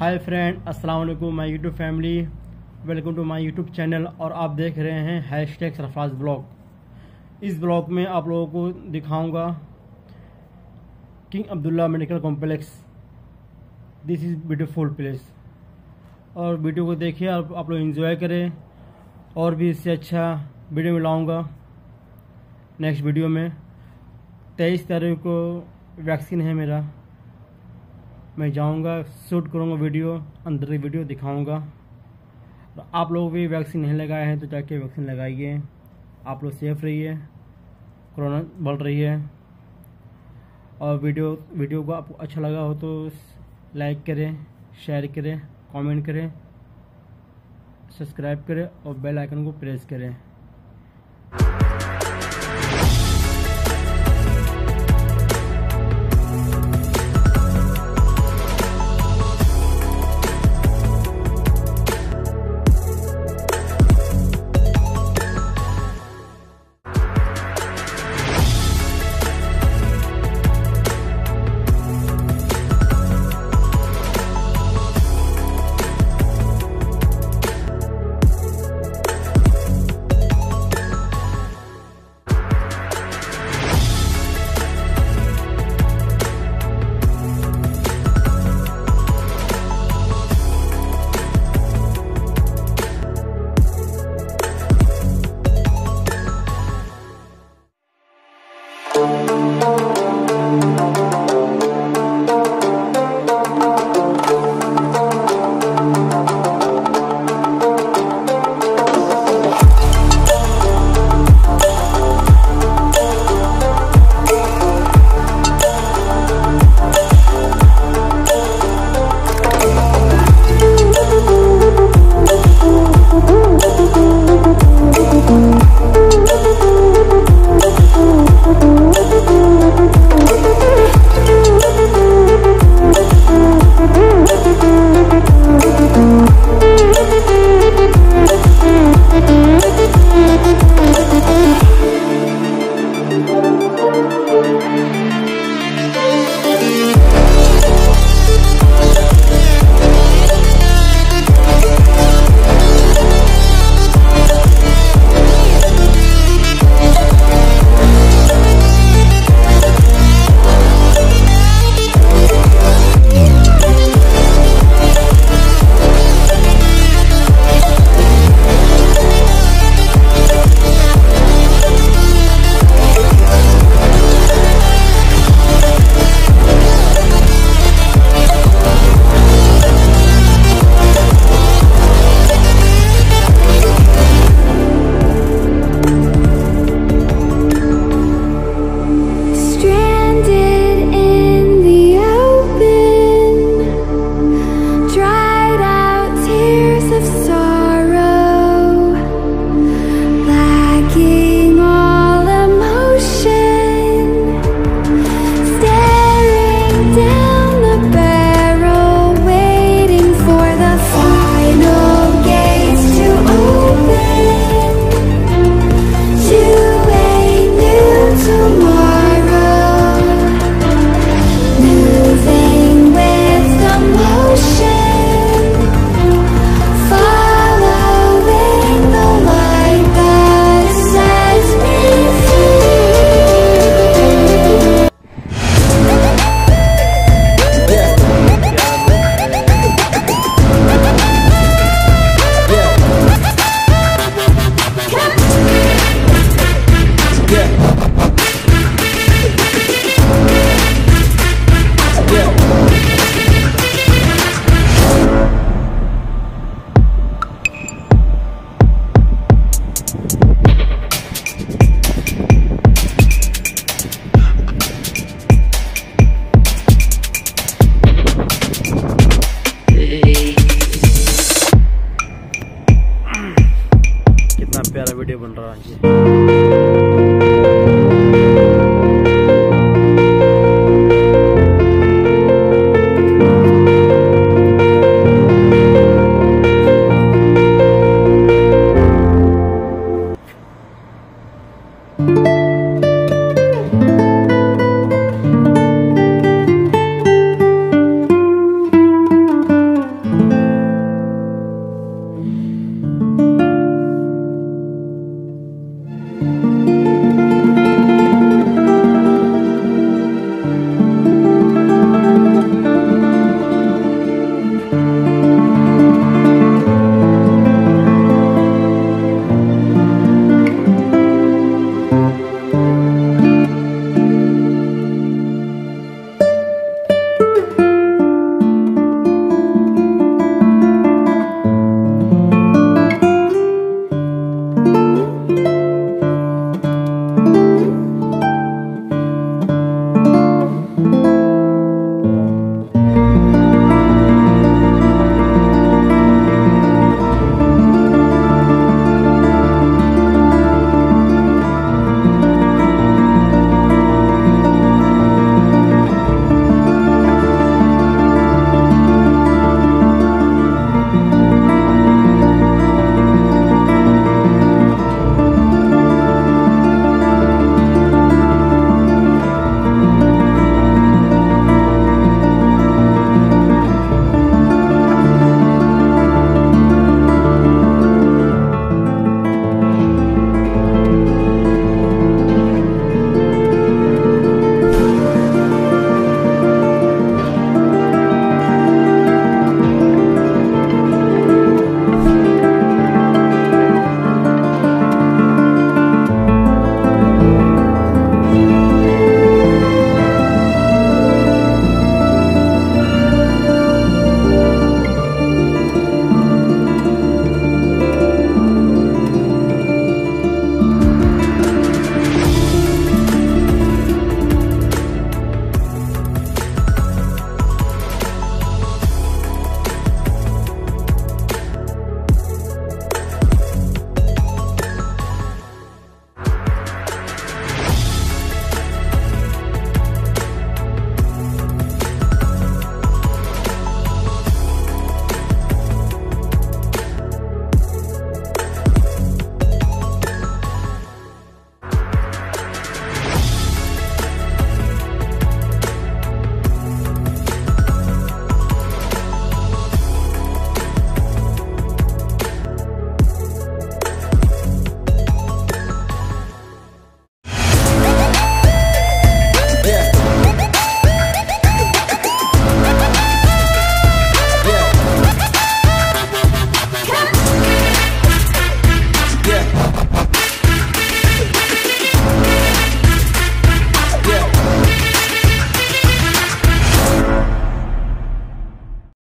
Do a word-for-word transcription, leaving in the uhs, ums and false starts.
हाय friend, अस्सलाम वालेकुम my YouTube family. Welcome to my YouTube channel और आप देख रहे हैं हैश टैग सरफराज ब्लॉग। इस ब्लॉग में आप लोगों को दिखाऊंगा king Abdullah medical complex. This is beautiful place और वीडियो को देखिए, आप, आप लोग एंजॉय करें। और भी इससे अच्छा वीडियो में लाऊंगा नेक्स्ट वीडियो में। तेईस तारीख को वैक्सीन है मेरा, मैं जाऊंगा, शूट करूंगा वीडियो, अंदर की वीडियो दिखाऊंगा। तो आप लोग भी वैक्सीन नहीं लगाए हैं तो जाके वैक्सीन लगाइए। आप लोग सेफ रहिए, कोरोना बढ़ रही है। और वीडियो वीडियो को आपको अच्छा लगा हो तो लाइक करें, शेयर करें, कमेंट करें, सब्सक्राइब करें और बेल आइकन को प्रेस करें। कितना प्यारा वीडियो बन रहा है।